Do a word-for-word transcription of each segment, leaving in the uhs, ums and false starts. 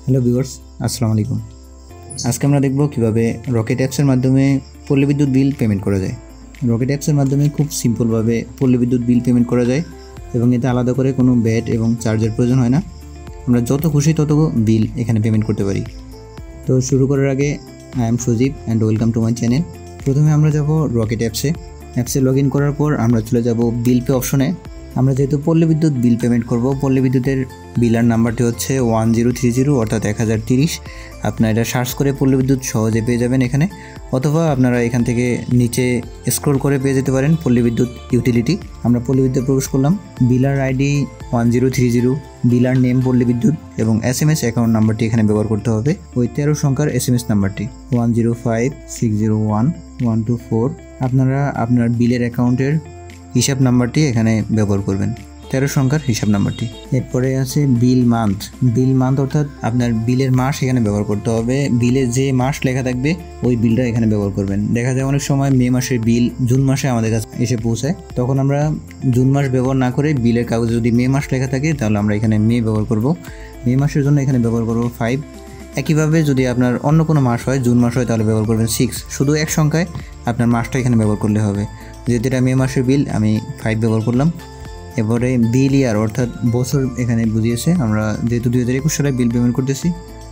Hello viewers, আসসালামু আলাইকুম। আজকে আমরা দেখব কিভাবে রকেট অ্যাপসের মাধ্যমে পল্লী বিদ্যুৎ বিল পেমেন্ট করা যায়। রকেট অ্যাপসের মাধ্যমে খুব সিম্পলভাবে পল্লী বিদ্যুৎ বিল পেমেন্ট করা যায় এবং এতে আলাদা করে কোনো ব্যাট এবং চার্জের প্রয়োজন হয় না। আমরা যত খুশি তত বিল এখানে পেমেন্ট করতে পারি। তো শুরু করার আগে I am Sajib and welcome to my channel. প্রথমে আমরা যাব রকেট অ্যাপসে। অ্যাপসে লগ ইন করার পর আমরা চলে যাব বিল পে অপশনে। আমরা যেহেতু পল্লী বিদ্যুৎ বিল পেমেন্ট করব, পল্লী বিদ্যুতের বিলার নাম্বারটি হচ্ছে ওয়ান জিরো থ্রি জিরো অর্থাৎ এক হাজার তিরিশ। আপনারা এটা সার্চ করে পল্লী বিদ্যুৎ সহজে পেয়ে যাবেন এখানে, অথবা আপনারা এখান থেকে নিচে স্ক্রল করে পেয়ে যেতে পারেন পল্লী বিদ্যুৎ ইউটিলিটি। আমরা পল্লী বিদ্যুৎ প্রবেশ করলাম। Biller ID one zero three zero, biller name Palli Bidyut এবং এস এম এস অ্যাকাউন্ট নাম্বারটি এখানে ব্যবহার করতে হবে। ওই তেরো সংখ্যার এস এম এস নাম্বারটি one zero five six zero one one two four. আপনারা আপনার বিলের অ্যাকাউন্টের হিসাব নাম্বারটি এখানে ব্যবহার করবেন, তেরো সংখ্যার হিসাব নাম্বারটি। এরপরে আছে বিল মান্থ। বিল মান্থ অর্থাৎ আপনার বিলের মাস এখানে ব্যবহার করতে হবে। বিলে যে মাস লেখা থাকবে ওই বিলটা এখানে ব্যবহার করবেন। দেখা যায় অনেক সময় মে মাসের বিল জুন মাসে আমাদের কাছে এসে পৌঁছায়, তখন আমরা জুন মাস ব্যবহার না করে বিলের কাগজে যদি মে মাস লেখা থাকে তাহলে আমরা এখানে মে ব্যবহার করব। মে মাসের জন্য এখানে ব্যবহার করব ফাইভ। একইভাবে যদি আপনার অন্য কোনো মাস হয়, জুন মাস হয়, তাহলে ব্যবহার করবেন সিক্স। শুধু এক সংখ্যায় আপনার মাসটা এখানে ব্যবহার করলে হবে। যেহেতু এটা মে মাসের বিল, আমি ফাইভ ব্যবহার করলাম। এবারে বিল ইয়ার অর্থাৎ বছর এখানে বুঝিয়েছে। আমরা যেহেতু দুই হাজার একুশ সালে বিল পেমেন্ট করতেছি,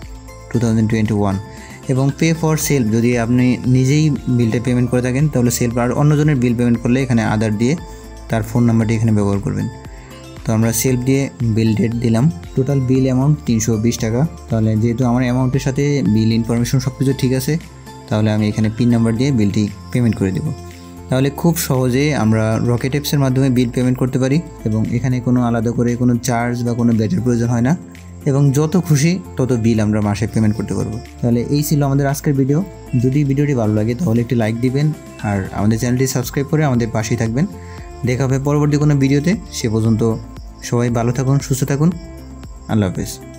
টু থাউজেন্ড টোয়েন্টি ওয়ান। এবং পে ফর সেলফ, যদি আপনি নিজেই বিলটা পেমেন্ট করে থাকেন তাহলে সেলফ, আর অন্যজনের বিল পেমেন্ট করলে এখানে আদার দিয়ে তার ফোন নাম্বারটি এখানে ব্যবহার করবেন। তো আমরা সেলফ দিয়ে বিল ডেট দিলাম। টোটাল বিল অ্যামাউন্ট তিনশো বিশ টাকা। তাহলে যেহেতু আমার অ্যামাউন্টের সাথে বিল ইনফরমেশন সব কিছু ঠিক আছে, তাহলে আমি এখানে পিন নাম্বার দিয়ে বিলটি পেমেন্ট করে দেবো। তাহলে খুব সহজে আমরা রকেট অ্যাপসের মাধ্যমে বিল পেমেন্ট করতে পারি এবং এখানে কোনো আলাদা করে কোনো চার্জ বা কোনো ব্যাটের প্রয়োজন হয় না, এবং যত খুশি তত বিল আমরা মাসে পেমেন্ট করতে পারবো। তাহলে এই ছিল আমাদের আজকের ভিডিও। যদি ভিডিওটি ভালো লাগে তাহলে একটি লাইক দিবেন আর আমাদের চ্যানেলটি সাবস্ক্রাইব করে আমাদের পাশেই থাকবেন। দেখা হবে পরবর্তী কোনো ভিডিওতে। সে পর্যন্ত সবাই ভালো থাকুন, সুস্থ থাকুন। আল্লাহ হাফেজ।